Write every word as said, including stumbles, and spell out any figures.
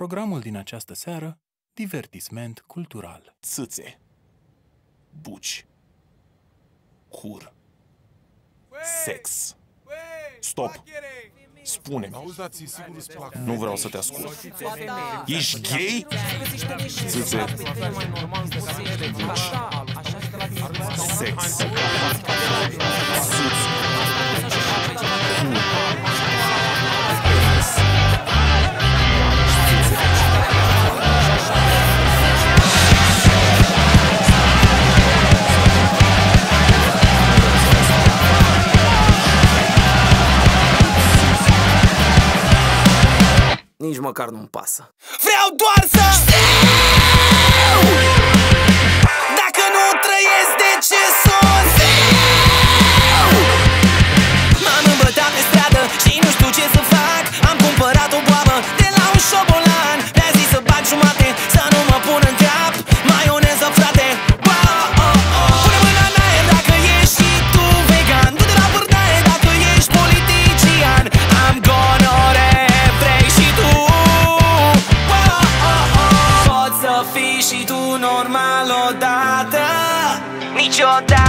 programul din această seară, divertisment cultural. Țâțe, buci, cur, sex. Stop! Spune-mi. Nu vreau să te ascult. Ești gay? Țâțe, buci, sex, țâțe, nici măcar nu-mi pasă. Vreau doar să știu! Dacă nu trăiesc, de ce sunt? M-am îmbătat pe stradă și nu știu ce să fac. Am cumpărat o boabă de la un șobolan. Mi-a zis să bag jumate, să nu mă pun în cap maioneză, frate. Pune mâna în aer dacă ești și tu vegan. Du-te la bărdaie dacă ești politician. Am gonoree, vrei și tu. Poți să fii și tu normal odată. Niciodată.